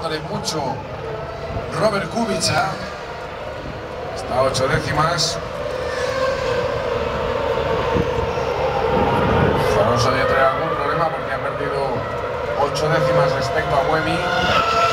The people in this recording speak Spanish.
costándole mucho Robert Kubica. Está a 8 décimas. Alonso debe tener algún problema porque ha perdido 8 décimas respecto a Buemi.